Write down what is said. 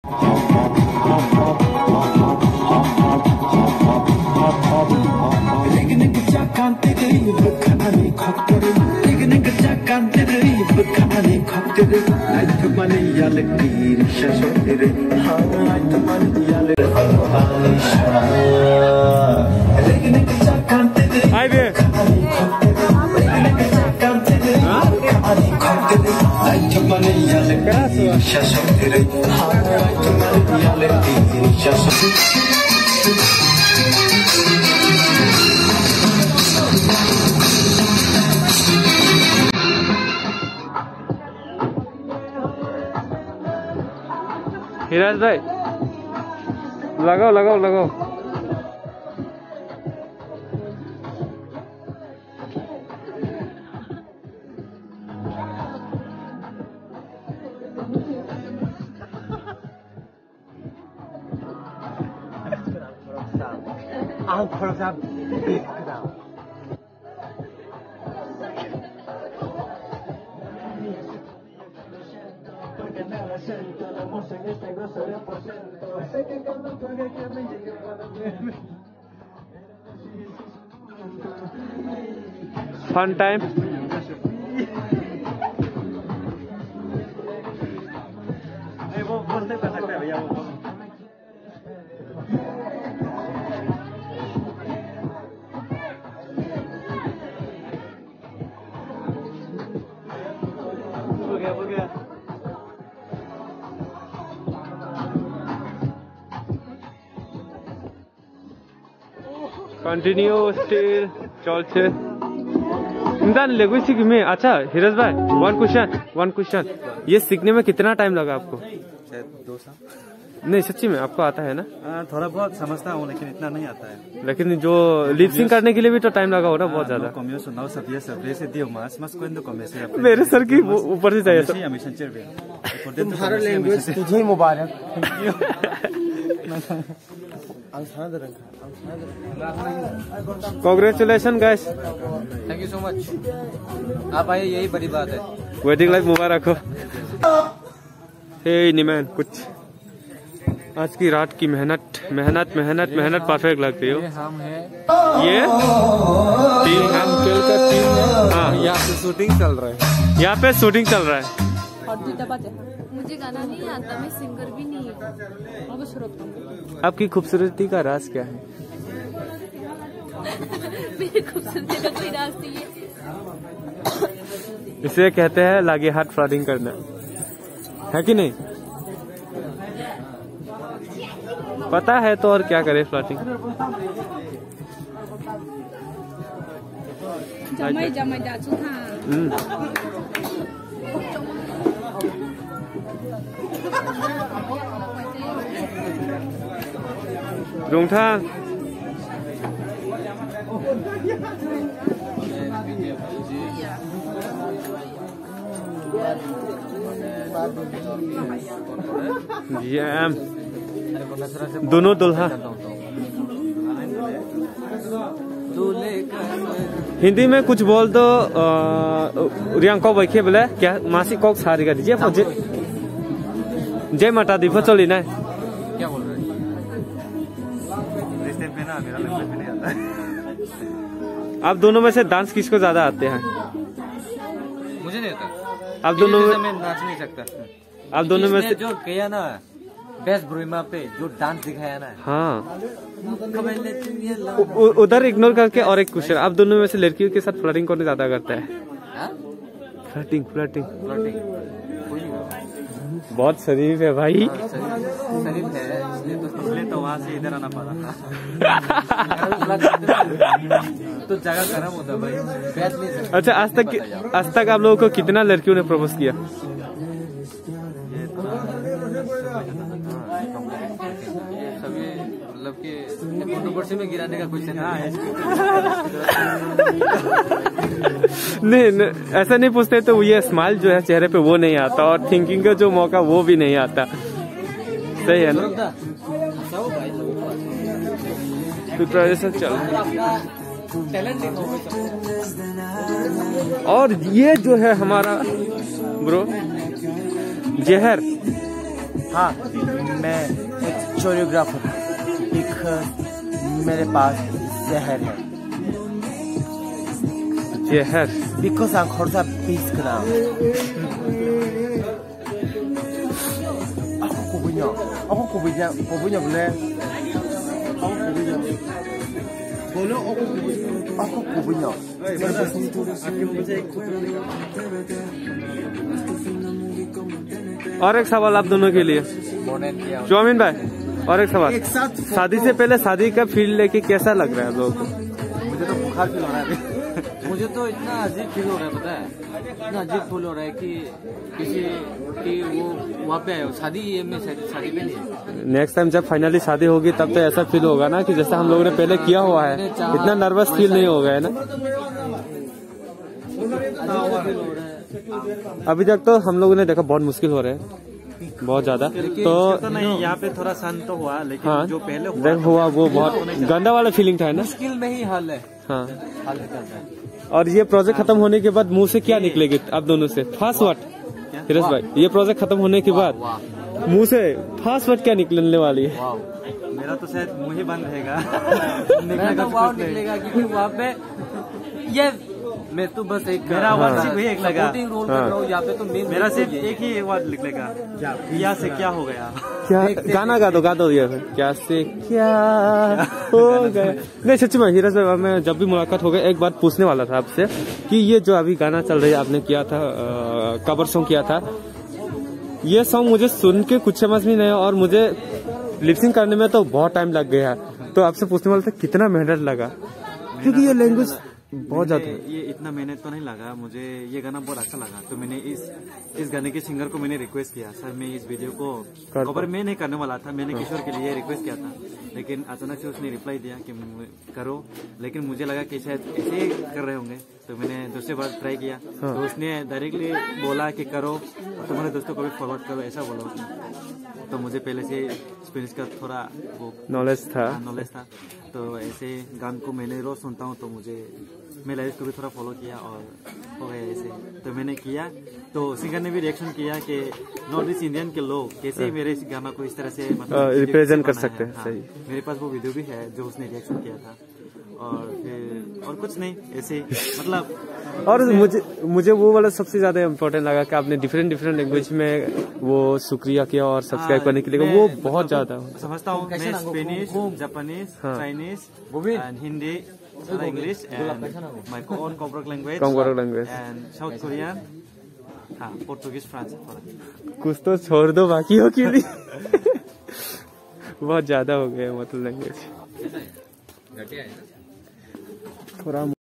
हिराज भाई लगाओ लगाओ लगाओ। Fun time. वो नहीं कर सकते भैया वो। हो गया। कंटिन्यू स्टिल चलছে। इंसान लेगो सीख में। अच्छा हिराज भाई वन क्वेश्चन ये सीखने में कितना टाइम लगा आपको? शायद 2 साल। नहीं सच्ची में आपको आता है ना? थोड़ा बहुत समझता हूँ लेकिन इतना नहीं आता है। लेकिन जो लिप सिंक करने के लिए भी तो टाइम लगा हो ना बहुत ज्यादा। मेरे सर की ऊपर से चाहिए तुम्हारा लैंग्वेज तुझे मुबारक। Congratulation guys. Thank you so much. आप आए यही बड़ी बात है। वेडिंग लाइफ मुबारक हो। हे निमैन कुछ आज की रात की मेहनत परफेक्ट लगती हो। ये टीम है। हाँ यहाँ पे शूटिंग चल रहा है। मुझे गाना नहीं आता, मैं सिंगर भी नहीं हूँ। आपकी खूबसूरती का राज क्या है? मेरी खूबसूरती का कोई राज नहीं है। इसे कहते हैं लागे हाथ फ्लडिंग करना, है कि नहीं? पता है तो और क्या करे फ्लडिंग। जमाई जाचू हाँ। रोंगथां दोनों दुल्हा हिंदी में कुछ बोल दो। रियांको बैठे बोले क्या मासी कौक सारी का दीजिए जय माता दी चली ना। क्या बोल रहे हैं? मेरा लैंग्वेज नहीं आता है। आप दोनों में से डांस किसको ज्यादा आते हैं? मुझे नहीं आता। आप दोनों में मैं नाच नहीं सकता। आप दोनों में से जो किया ना बेस्ट ब्रूमा पे जो डांस दिखाया ना। हाँ उधर इग्नोर करके और एक क्वेश्चन, आप दोनों में से लड़कियों के साथ फ्लर्टिंग कौन ज्यादा करता है? फ्लर्टिंग बहुत शरीफ है भाई। शरीफ है इसलिए तो वहाँ से इधर आना पड़ा। तो जगह गर्म होता भाई, बैठ नहीं सकता। अच्छा आज तक आप लोगों को कितना लड़कियों ने प्रपोज किया? मतलब कि फोटो में गिराने का क्वेश्चन है। नहीं ऐसा नहीं पूछते तो ये स्माइल जो है चेहरे पे वो नहीं आता और थिंकिंग का जो मौका वो भी नहीं आता। सही है ना? प्रिपरेशन चल। और ये जो है हमारा ब्रो जहर हाँ, मैं एक कोरियोग्राफर हूँ। एक मेरे पास जहर है। जहर? Because ang khorsa peace ka na. Ako kubunya boleh. Ako kubunya. और एक सवाल आप दोनों के लिए, चौमिन भाई, और एक सवाल। शादी से पहले शादी का फील लेके कैसा लग रहा है आप लोगों को? मुझे तो बुखार फील हो रहा है। मुझे तो इतना अजीब फील हो रहा है, पता है, इतना अजीब फील हो रहा है कि किसी की वो वहाँ पे आए शादी में, शादी पे नहीं। नेक्स्ट टाइम जब फाइनली शादी होगी तब तो ऐसा फील होगा ना कि जैसा हम लोगों ने पहले किया हुआ है, इतना नर्वस फील नहीं होगा, है ना? अभी तक तो हम लोगों ने देखा बहुत मुश्किल हो रहा है, बहुत ज्यादा। तो नहीं, यहाँ पे थोड़ा शांत तो हुआ, लेकिन हाँ, जो पहले हुआ वो बहुत गंदा वाला फीलिंग था, है ना? मुश्किल में ही हल है। हाँ। हल निकलता है। और ये प्रोजेक्ट खत्म होने के बाद मुंह से क्या निकलेगी आप दोनों से? फास्ट वर्ड हिरेश भाई, ये प्रोजेक्ट खत्म होने के बाद मुंह से फास्ट वर्ड क्या निकलने वाली है? मेरा तो शायद मुंह ही बंद रहेगा। मेरा तो वाव निकलेगा, क्योंकि वहाँ पे ये मैं तो बस एक मेरा वर्ड सिर्फ एक लगा। रोल कर रहा हूँ यहाँ पे, तो मेरा सिर्फ एक ही वर्ड निकलेगा, क्या से क्या हो गया। क्या गाना गा दो ये क्या से क्या हो गया। नहीं सच्ची में हिरेश भाई, मैं जब भी मुलाकात हो गई एक बात पूछने वाला था आपसे कि ये जो अभी गाना चल रही है आपने किया था, कवर सॉन्ग किया था, ये सॉन्ग मुझे सुन के कुछ समझ में नहीं आया और मुझे लिपसिंग करने में तो बहुत टाइम लग गया। तो आपसे पूछने वाला था कितना मेहनत लगा, क्योंकि ये लैंग्वेज बहुत ज्यादा। ये इतना मेहनत तो नहीं लगा, मुझे ये गाना बहुत अच्छा लगा, तो मैंने इस गाने के सिंगर को मैंने रिक्वेस्ट किया, सर मैं इस वीडियो को कवर में नहीं करने वाला था, मैंने किशोर के लिए रिक्वेस्ट किया था, लेकिन अचानक से उसने रिप्लाई दिया कि करो, लेकिन मुझे लगा कि शायद ऐसे ही कर रहे होंगे, तो मैंने दूसरी बार ट्राई किया। तो उसने डायरेक्टली बोला कि करो, तुम्हारे दोस्तों को भी फॉरवर्ड करो, ऐसा बोला उसने। तो मुझे पहले से स्पेनिश का थोड़ा वो नॉलेज था, तो ऐसे गान को मैंने रोज सुनता हूँ, तो मैं लाइफ को भी थोड़ा फॉलो किया और हो गया ऐसे। तो मैंने किया, तो सिंगर ने भी रिएक्शन किया कि नॉर्थ ईस्ट इंडियन के लोग कैसे मेरे इस गाना को इस तरह से मतलब रिप्रेजेंट कर सकते हैं। सही, मेरे पास वो वीडियो भी है जो उसने रिएक्शन किया था। और फिर और कुछ नहीं, ऐसे मतलब। और मुझे वो वाला सबसे ज्यादा इम्पोर्टेंट लगा कि आपने डिफरेंट लैंग्वेज में वो शुक्रिया किया और सब्सक्राइब करने के लिए, वो बहुत ज्यादा समझता हूँ। मैं Spanish, Japanese, Chinese and Hindi, English and my own कॉम्प्रोक लैंग्वेज एंड साउथ कोरियन, हाँ पोर्तुगीज, फ्रांस। कुछ तो छोड़ दो बाकी हो कि नहीं। बहुत ज्यादा हो गया मतलब लैंग्वेज थोड़ा।